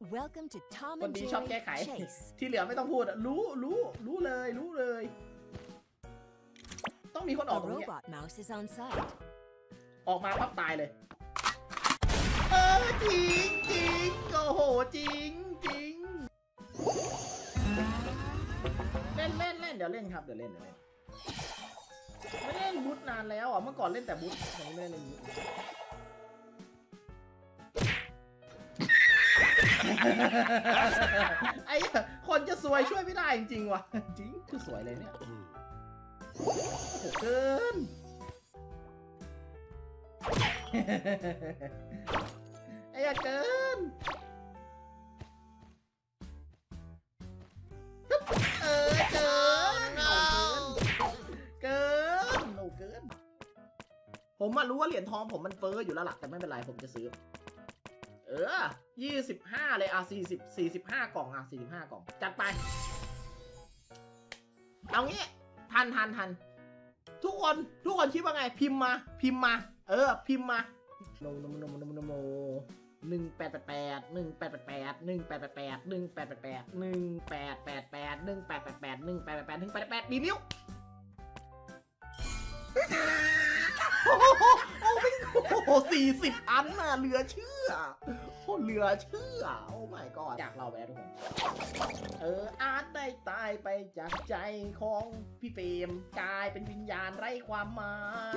Welcome to Tom คน and ดีชอบแก้ Jerry ไข Chase ที่เหลือไม่ต้องพูดรู้เลย ต้องมีคนออก A ตรงนี้ robot mouse is on site. ออกมาปั๊บตายเลยจริงโอ้โหจริงเล่นเดี๋ยวเล่นครับเดี๋ยวเล่นไม่เล่นบูทนานแล้วอ่ะเมื่อก่อนเล่นแต่บูทตอนนี้ไม่ได้เล่นบูทไอ้คนจะสวยช่วยไม่ได้จริงๆว่ะจริงคือสวยเลยเนี่ยโอ้โหเกินไอ้เกินเกินผมมารู้ว่าเหรียญทองผมมันเฟ้ออยู่แล้วหลักแต่ไม่เป็นไรผมจะซื้อ25เลย45กล่อง45กล่องจัดไปเอางี้ทันทุกคนคิดว่าไงพิมพ์มาพิมพ์มาโนดีนิ้วโอ้โห40 อันน่ะเหลือเชื่อโอ้ my god อยากเล่าไปทุกคนอาร์ตได้ตายไปจากใจของพี่เฟรมกลายเป็นวิญญาณไร้ความหมาย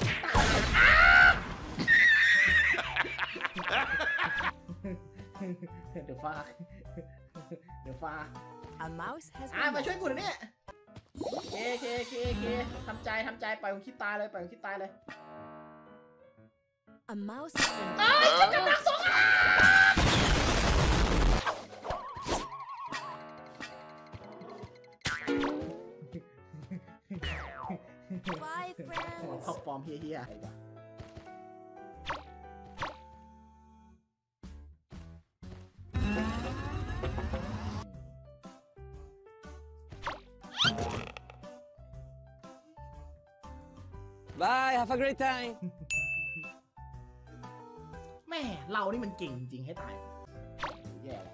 เดี๋ยวฟ้า A mouse has มา been ช่วยกูหน่อยเนี่ยเคทำใจปล่อยผมคิดตายเลย A mouse has been ฉันกำลังส่ง Five friends ท็อปฟอร์มเฮียอะไรวะ Bye, have a great time. แม่เรานี่มันเก่งจริงให้ตายแย่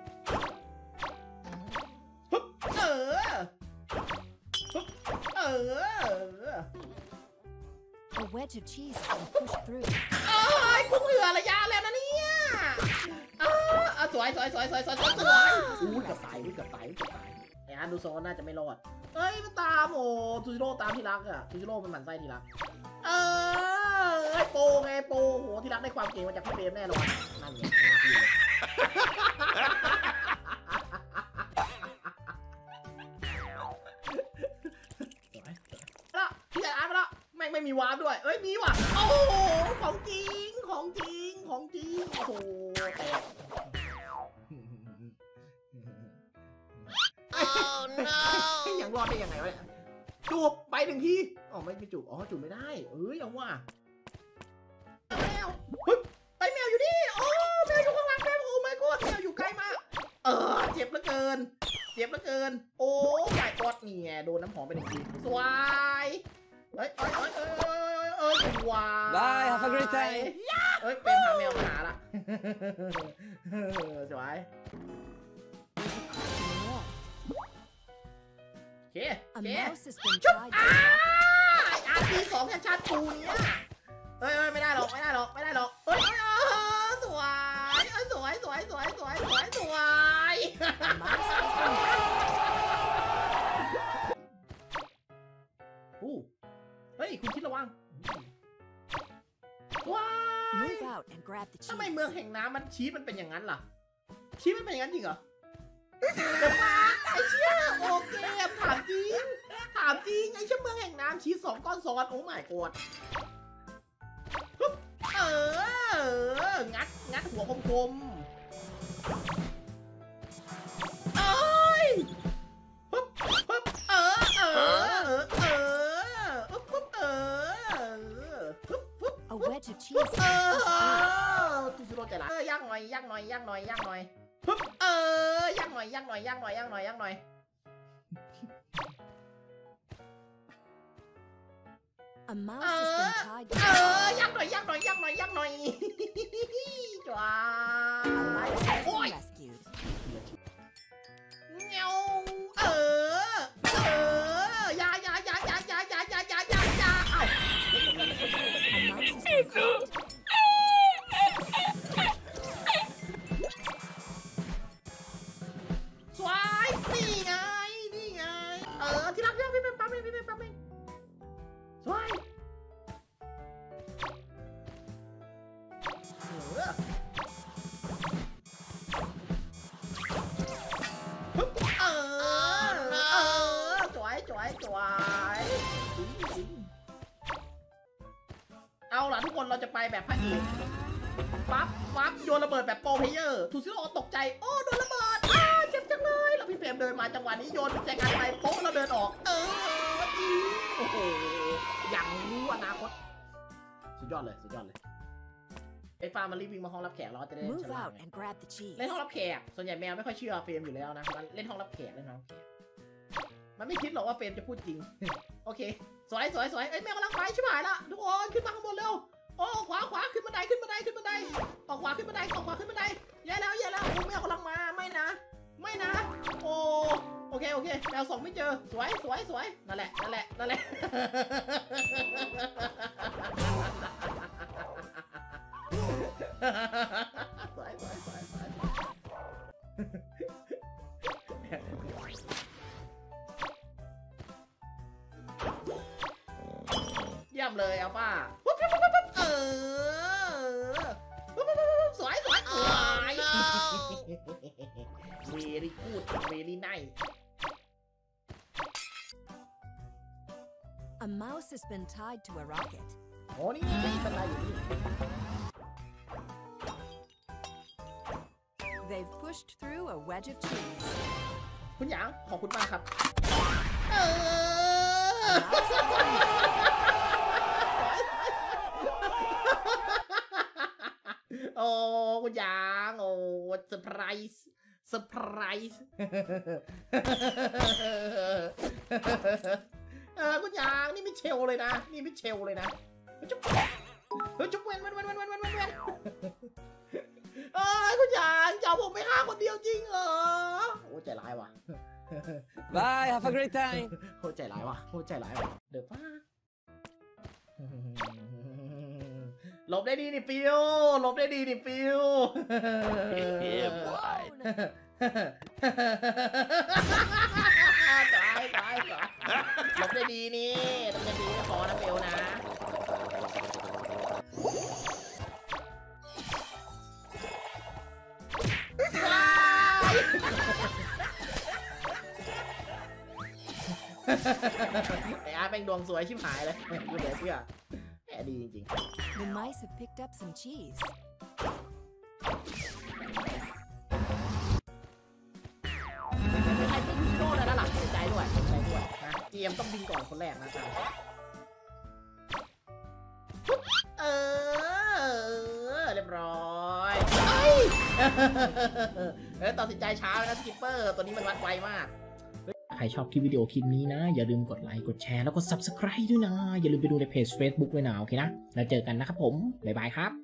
แล้ว A wedge of cheese has been pushed through. กูเหลือระยะแล้วนะเนี่ยสวยเกือบตายไอ้อาร์ดูโซนน่าจะไม่รอดมันตามทูจิโร่ตามที่รักอ่ะทูจิโร่มันหมั่นไส้ที่รักโปไงโหที่รักได้ความเก่งมาจากพี่เฟรมแน่นอนนั่นไงน่าพี่เลยแล้วพี่อาร์มาแล้วไม่มีวาร์ปด้วยมีว่ะโอ้โหของจริงโอ้โหแตกยังรอดได้ยังไงวะเนี่ยจูบไป1 ทีไม่จูบจูบไม่ได้เอาว่ะแมวแมวอยู่นี่แมวอยู่ข้างหลังแมวโอ้ my god แมวอยู่ใกล้มากเจ็บเหลือเกินโอ้ my god นี่ไงโดนน้ำหอมไป1 ทีสวยว้า Bye, have a great time. เป็นพาแมวมาหาละสวย A mouse has been ชุบ tied to a อาร์ตี2ชัดๆปูเนี่ยไม่ได้หรอกสวย mouse has been คุณคิดระวังว้าย move out and grab the ทำไม cheese. เมืองแห่งน้ำมันชี้มันเป็นอย่างนั้นล่ะมันเป็นอย่างนั้นจริงเหรอไอ้เชี่ยโอเคถามจริงไอ้เชี่ยเมืองแห่งน้ำชี้2 ก้อนซ้อนโอ้ my god งัดหัวคม A wedge of cheese has been pushed through. ตุสิโร่ใจร้ายย่างหน่อยย่างหน่อยย่างหน่อยย่างหน่อย A A mouse has been tied to ยักหน่อยยักหน่อยยักหน่อยยักหน่อยจ้า a mouse has โอ้ย been rescued. เงี้ยวยายาเอ้า A mouse has been caught. สวยนี่ไงที่รักพี่เป็นปั๊มเองสวยเอาล่ะทุกคนเราจะไปแบบพระเอกปั๊บโยนระเบิดแบบโปรเพลเยอร์ทูซิโร่ตกใจโอ้โดนระเบิดเจ็บจังเลยแล้วพี่เฟรมเดินมาจังหวะนี้โยนแจกันไปโป๊ะแล้วเดินออกโอ้โหอย่างรู้อนาคตสุดยอดเลยไอ้ฟาร์มมันรีบวิ่งมาห้องรับแขกเราจะได้ Move ฉลาด out and grab the cheese. เล่นห้องรับแขกส่วนใหญ่แมวไม่ค่อยเชื่อเฟรมอยู่แล้วนะมันเล่นห้องรับแขกมันไม่คิดหรอกว่าเฟรมจะพูดจริง โอเคสวยไอ้แมวกำลังไปชิบหายละทุกคนขึ้นมาข้างบนเร็วโอ้ขวาขึ้นบันไดออกขวาขึ้นบันไดแย่แล้วโอ้แมวกำลังมาไม่นะโอ้โอเคแมวส่งไม่เจอสวยนั่นแหละสวยเยี่ยมเลยอัลฟาสวยvery good very nice A mouse has been tied to a rocket. โอ้นี่เป็นไรอยู่นี่ They've pushed through a wedge of cheese. คุณหยางขอบคุณมากครับโอ้คุณหยางโอ้เซอร์ไพรส์คุณหยางนี่ไม่เชลเลยนะจุ๊บเว้นคุณหยางจะเอาผมไปฆ่าคนเดียวจริงเหรอโอ้ใจร้ายว่ะ Bye, have a great time. โอ้ใจร้ายว่ะเดี๋ยวป้าหลบได้ดีนี่ฟิวหลบได้ดีนี่ต้องจะดีไม่พอนะฟิวนะไอ้อาร์ตแม่งดวงสวยชิบหายเลยกูเหลือเชื่อแหมดีจริง The mice have picked up some cheese. ไม่ใช่พี่โน่เลยนะหลังเสียใจด้วยนะเจมต้องบินก่อนคนแรกนะครับเรียบร้อยตัดสินใจช้านะสกิปเปอร์ตัวนี้มันวัดไวมากใครชอบคลิปวิดีโอคลิปนี้นะอย่าลืมกดไลค์กดแชร์แล้วก็ Subscribe ด้วยนะอย่าลืมไปดูในเพจ Facebook ด้วยนะโอเคนะแล้วเจอกันนะครับผมบ๊ายบายครับ